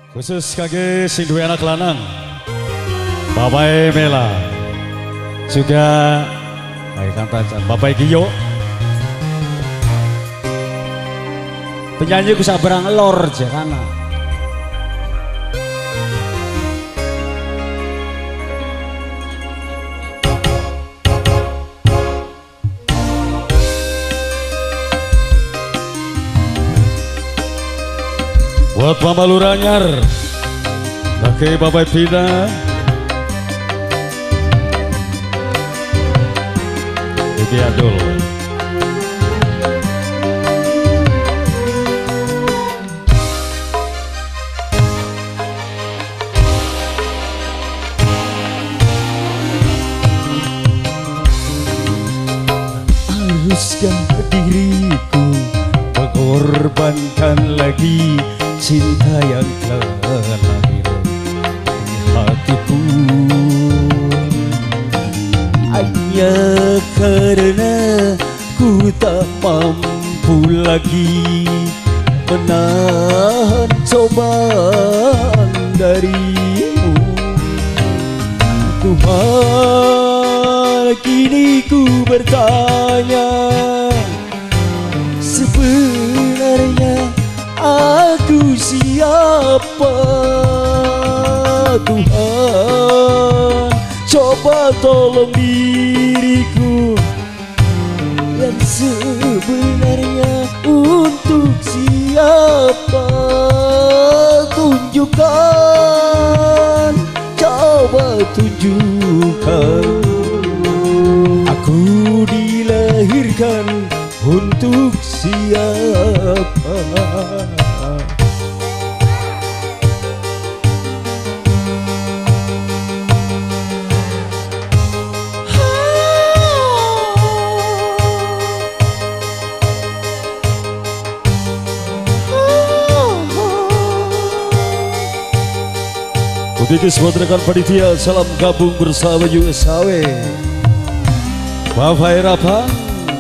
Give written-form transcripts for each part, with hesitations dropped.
Khusus kage sing duwe anak lanang Bapak Mela juga baik kantacan Bapak Giyo penyanyi ku sabarang lor jakana buat Mama Luranyar pakai Bapak Pina Bibi Adul haruskah diriku mengorbankan lagi cinta yang telah lahir di hatiku hanya karena ku tak mampu lagi menahan cobaan darimu. Tuhan, kini ku bertanya, sebenarnya aku siapa? Tuhan, coba tolong diriku yang sebenarnya untuk siapa? Tunjukkan, coba tunjukkan. Aku dilahirkan untuk siapa? Untuk semua rekan panitia, salam gabung bersama USAW Bapak Irapa.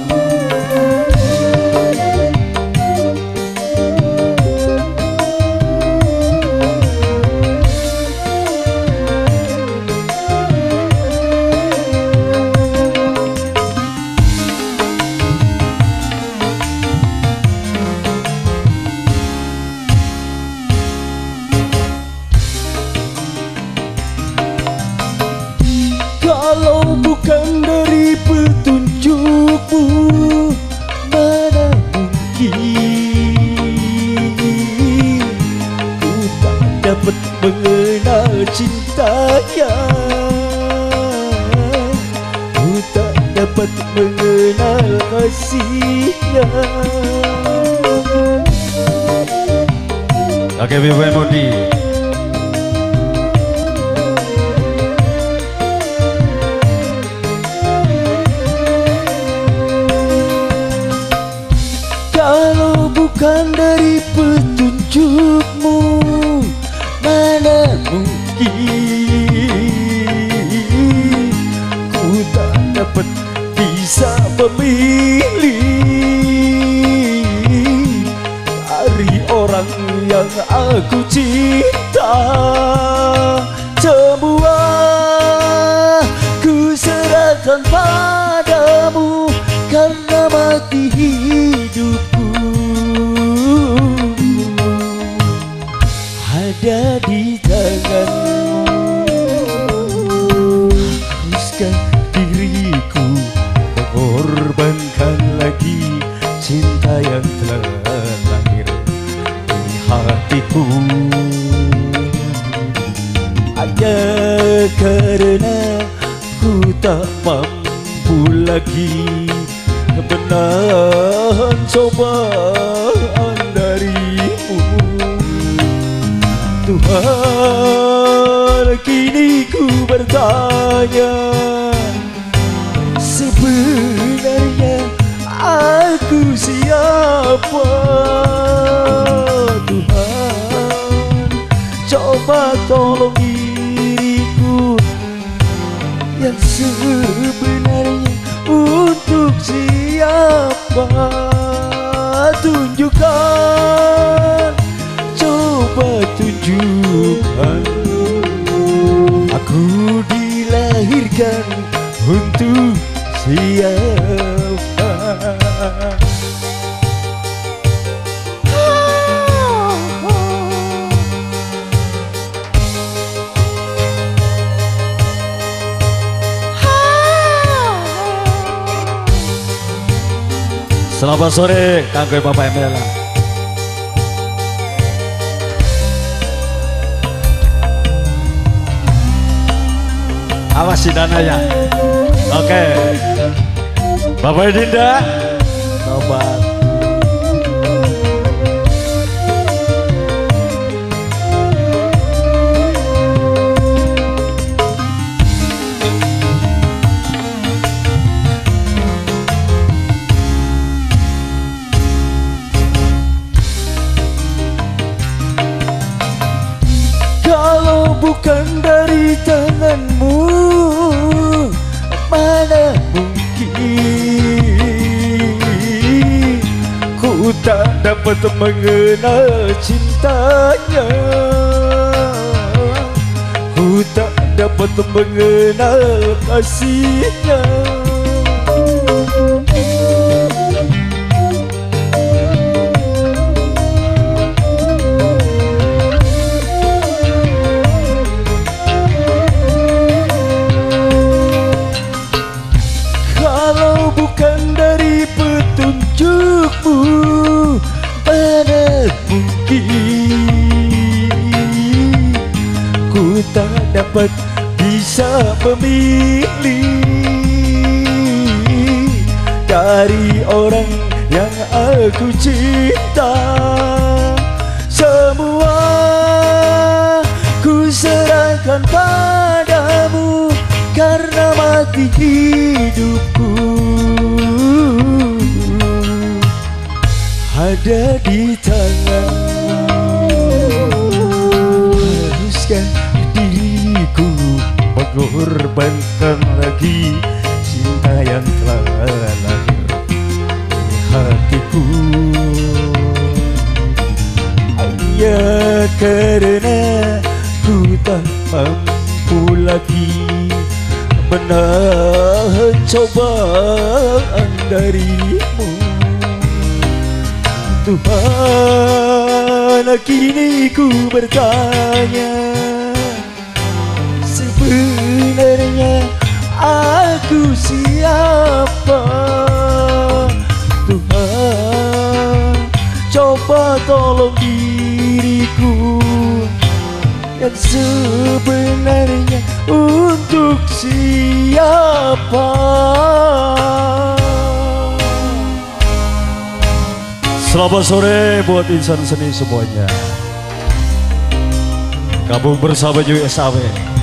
Kalau bukan dari petunjukmu, mana mungkin ku tak dapat mengenal cintanya, ku tak dapat mengenal kasihnya. Oke, Bibi Modi. Kalau bukan dari petunjukmu, mana mungkin ku tak dapat bisa memilih dari orang yang aku cinta. Semua ku serahkan padamu karena mati hidupku ada di tanganmu. Haruskah diriku mengorbankan lagi cinta yang telah lahir di hatiku hanya karena ku tak mampu lagi menahan cobaan darimu. Tuhan, kini ku bertanya, sebenarnya aku siapa? Tuhan, coba tolong diriku yang sebenarnya untuk siapa? Tunjukkan, coba petunjukan. Aku dilahirkan untuk siapa? Selamat sore kanggo Bapak Mela. Awas si Dana ya. Oke. Bapak Dinda. Tobat. Kalau bukan dari tanganmu, mana mungkin ku tak dapat mengenal cintanya. Ku tak dapat mengenal kasihnya. Mana mungkin ku tak dapat bisa memilih dari orang yang aku cinta. Semua ku serahkan padamu karena mati hidupku ada di tanganmu. Haruskah diriku mengorbankan lagi cinta yang telah lahir di hatiku? Ya karena ku tak mampu lagi menahan cobaan darimu. Tuhan, kini ku bertanya, sebenarnya aku siapa? Tuhan, coba tolong diriku yang sebenarnya untuk siapa? Selamat sore buat insan seni semuanya. Gabung bersama USAW.